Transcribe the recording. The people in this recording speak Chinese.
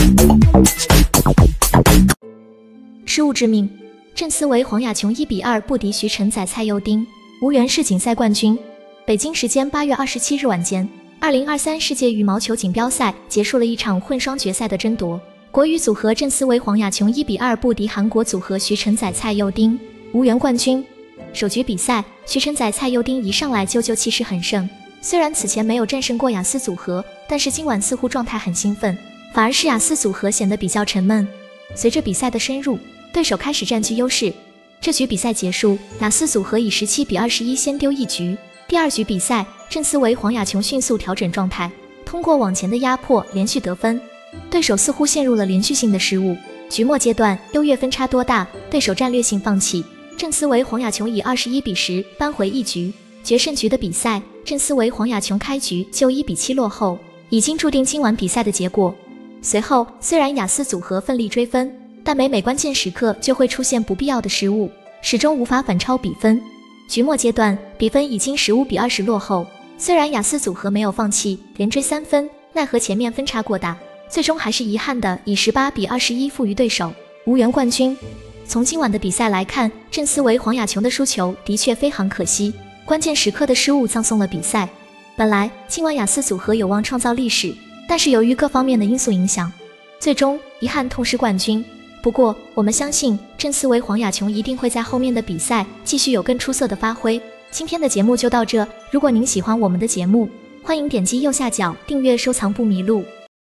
失误致命，郑思维、黄雅琼1-2不敌徐承宰、蔡佑丁，无缘世锦赛冠军。北京时间8月27日晚间，2023世界羽毛球锦标赛结束了一场混双决赛的争夺。国羽组合郑思维、黄雅琼1-2不敌韩国组合徐承宰、蔡佑丁，无缘冠军。首局比赛，徐承宰、蔡佑丁一上来就气势很盛，虽然此前没有战胜过雅思组合，但是今晚似乎状态很兴奋，反而是雅思组合显得比较沉闷。随着比赛的深入，对手开始占据优势。这局比赛结束，雅思组合以17-21先丢一局。第二局比赛，郑思维、黄雅琼迅速调整状态，通过往前的压迫连续得分。对手似乎陷入了连续性的失误。局末阶段，优越分差多大，对手战略性放弃。郑思维、黄雅琼以21-10扳回一局。决胜局的比赛，郑思维、黄雅琼开局就1-7落后，已经注定今晚比赛的结果。随后，虽然雅思组合奋力追分，但每关键时刻就会出现不必要的失误，始终无法反超比分。局末阶段，比分已经15-20落后。虽然雅思组合没有放弃，连追3分，奈何前面分差过大，最终还是遗憾的以18-21负于对手，无缘冠军。从今晚的比赛来看，郑思维、黄雅琼的输球的确非常可惜，关键时刻的失误葬送了比赛。本来今晚雅思组合有望创造历史，但是由于各方面的因素影响，最终遗憾痛失冠军。不过，我们相信郑思维、黄雅琼一定会在后面的比赛继续有更出色的发挥。今天的节目就到这，如果您喜欢我们的节目，欢迎点击右下角订阅收藏不迷路。